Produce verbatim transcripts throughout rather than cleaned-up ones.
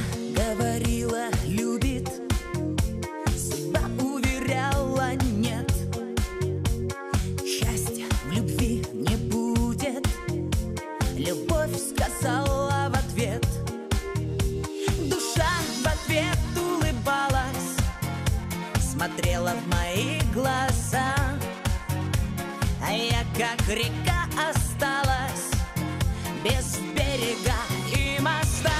говорила, любит, судьба уверяла, нет. Счастья в любви не будет, любовь сказала в ответ. Душа в ответ улыбалась, смотрела в мои глаза, а я как река осталась без берега и моста.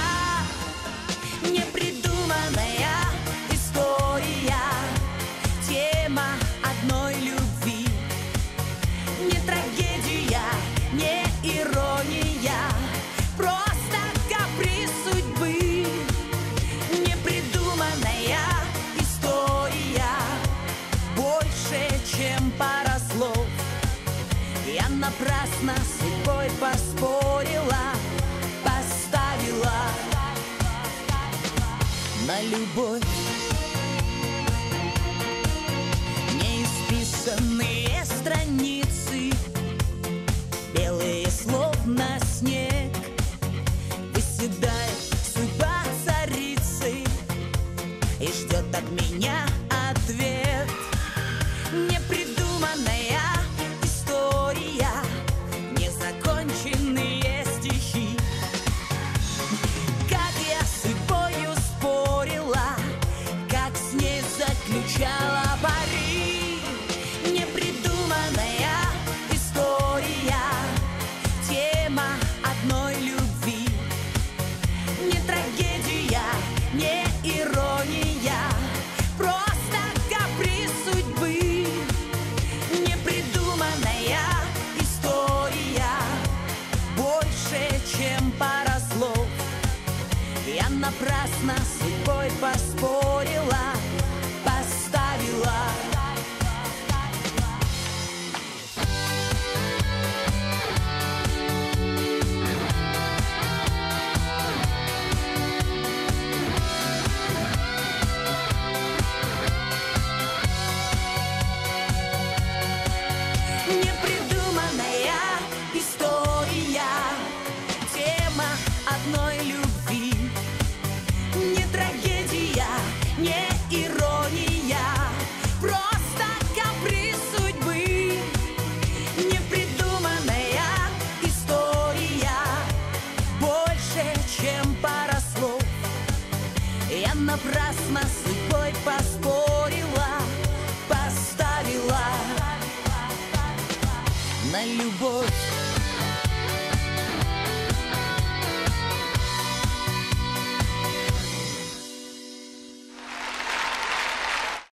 Непридуманная история, тема одной любви. Не трагедия, не ирония, просто каприз судьбы. Непридуманная история, больше, чем пара слов. Я напрасно с судьбой поспорила, поставила на любовь. Неисписанные страницы, белые словно снег, выседает судьба царицы и ждет от меня ответ. Непридуманная история, незаконченные стихи. Как я с судьбою спорила, как с ней заключала пари. Непридуманная история, тема одной любви. Не трагедия, не ирония, просто каприз судьбы. Непридуманная история, больше, чем пара слов. Я напрасно с судьбой поспорила, поставила. Непридуманная история, тема одной любви. Не трагедия, не ирония, просто каприз судьбы. Непридуманная история, больше, чем пара слов. Я напрасно с судьбой поспорила, поставила на любовь.